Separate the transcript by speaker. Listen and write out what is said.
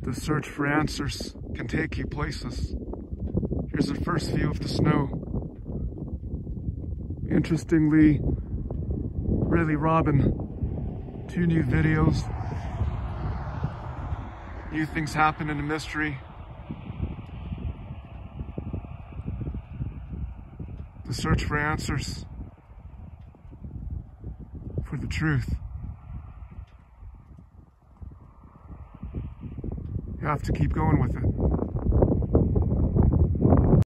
Speaker 1: The search for answers can take you places. Here's the first view of the snow. Interestingly, really Robin, 2 new videos. New things happen in a mystery. The search for answers. For the truth. You have to keep going with it.